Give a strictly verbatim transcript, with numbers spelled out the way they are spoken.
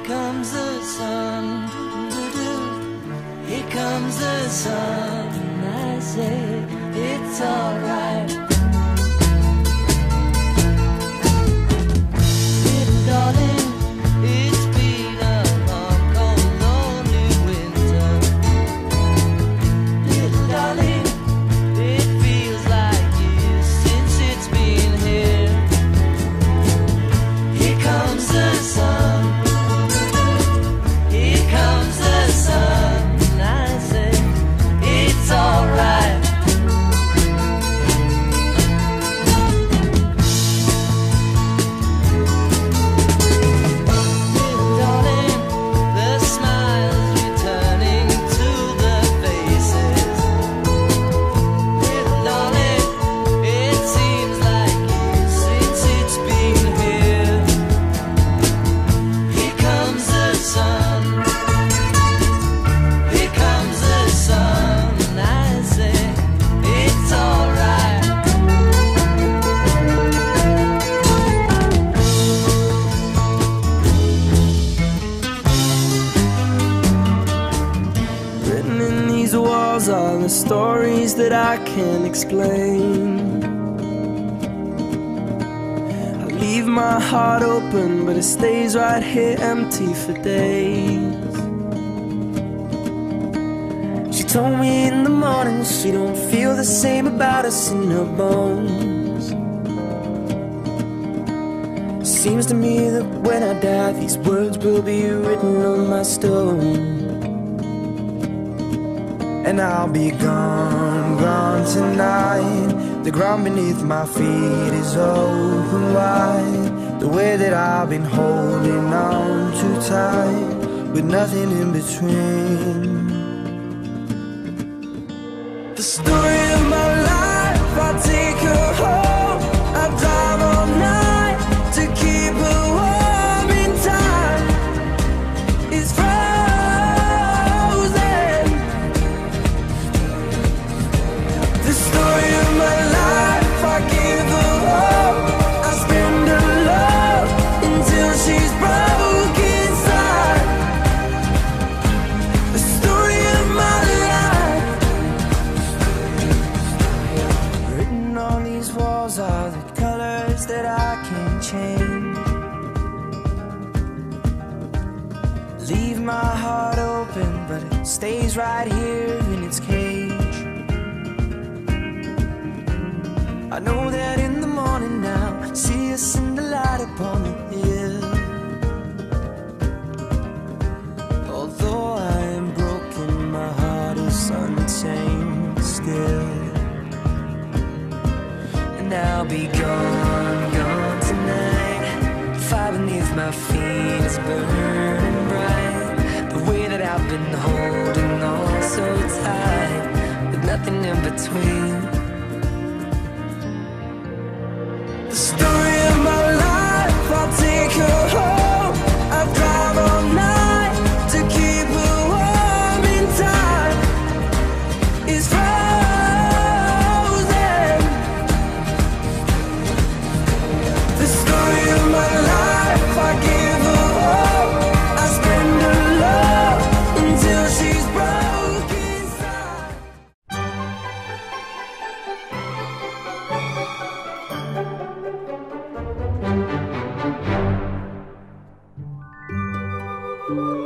comes the sun, doo-doo-doo. Here comes the sun. I say it's alright. Little darling, it's been a long, cold, lonely winter. Little darling, it feels like years since it's been here. Here comes the sun. Here comes the sun. I say it's alright. Little darling, the smiles returning to the faces. Little darling, it seems like years since it's been here. Here comes the sun. Here comes the sun. I say it's alright. Written in these walls are the stories that I can't explain. I leave my heart open, but it stays right here empty for days. She told me in the morning she don't feel the same about us in her bones. Seems to me that when I die, these words will be written on my stone. And I'll be gone, gone tonight. The ground beneath my feet is open wide. The way that I've been holding on too tight, with nothing in between. The story of my life, I take her home. I drive all night to keep her warm in time. It's frozen. The story of my life, I give her hope. I spend her love until she's broke inside. The story of my life. Written on these walls are the colors that I can't change. Leave my heart open, but it stays right here in its cage. I know that in the morning now, I see us in the light upon the hill. Although I am broken, my heart is untamed still. And I'll be gone, gone tonight. Fire beneath my feet is burning bright. The way that I've been holding on so tight, with nothing in between. The story of my life, I'll take her home. I drive all night to keep her warm in time. It's frozen. The story of my life, I give her hope. I spend her love until she's broke inside. Thank you.